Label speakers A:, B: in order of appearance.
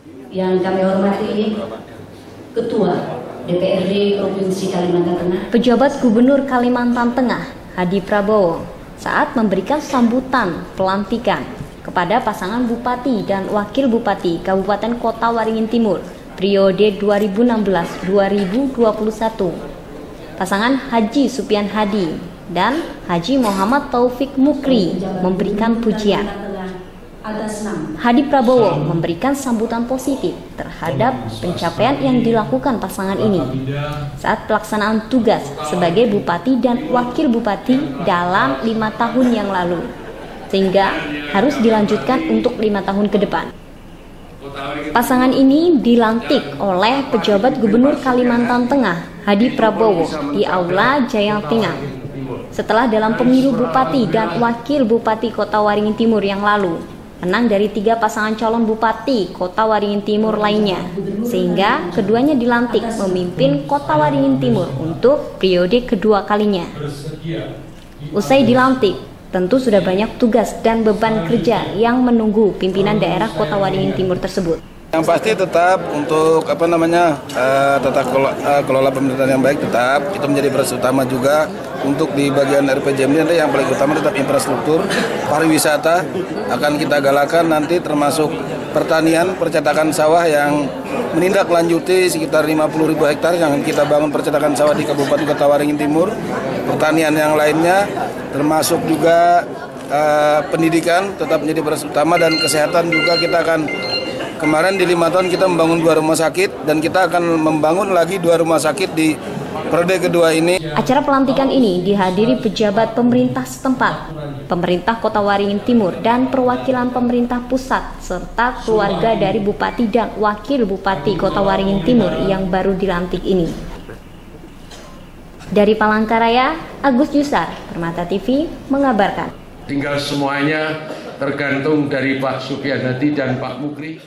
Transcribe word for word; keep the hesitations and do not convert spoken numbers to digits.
A: Yang kami hormati Ketua D P R D Provinsi Kalimantan Tengah,
B: pejabat Gubernur Kalimantan Tengah Hadi Prabowo saat memberikan sambutan pelantikan kepada pasangan Bupati dan Wakil Bupati Kabupaten Kota Waringin Timur periode dua ribu enam belas dua ribu dua puluh satu. Pasangan Haji Supian Hadi dan Haji Muhammad Taufik Mukri memberikan pujian. Hadi Prabowo memberikan sambutan positif terhadap pencapaian yang dilakukan pasangan ini saat pelaksanaan tugas sebagai Bupati dan Wakil Bupati dalam lima tahun yang lalu, sehingga harus dilanjutkan untuk lima tahun ke depan. Pasangan ini dilantik oleh pejabat Gubernur Kalimantan Tengah Hadi Prabowo di Aula Jayapinang setelah dalam pemilu Bupati dan Wakil Bupati Kota Waringin Timur yang lalu menang dari tiga pasangan calon Bupati Kota Waringin Timur lainnya, sehingga keduanya dilantik memimpin Kota Waringin Timur untuk periode kedua kalinya. Usai dilantik, tentu sudah banyak tugas dan beban kerja yang menunggu pimpinan daerah Kota Waringin Timur tersebut.
C: Yang pasti tetap untuk apa namanya uh, tata kelola, uh, kelola pemerintahan yang baik, tetap itu menjadi prioritas utama juga. Untuk di bagian R P J M ini yang paling utama tetap infrastruktur, pariwisata akan kita galakan nanti, termasuk pertanian, percetakan sawah yang menindaklanjuti sekitar lima puluh ribu hektar yang kita bangun percetakan sawah di Kabupaten Kota Waringin Timur. Pertanian yang lainnya termasuk juga uh, pendidikan tetap menjadi prioritas utama, dan kesehatan juga kita akan. Kemarin di lima tahun kita membangun dua rumah sakit, dan kita akan membangun lagi dua rumah sakit di periode kedua ini.
B: Acara pelantikan ini dihadiri pejabat pemerintah setempat, pemerintah Kota Waringin Timur, dan perwakilan pemerintah pusat, serta keluarga dari Bupati dan Wakil Bupati Kota Waringin Timur yang baru dilantik ini. Dari Palangkaraya, Agus Yusar, Permata T V mengabarkan.
D: Tinggal semuanya tergantung dari Pak Supian Hadi dan Pak Mukri.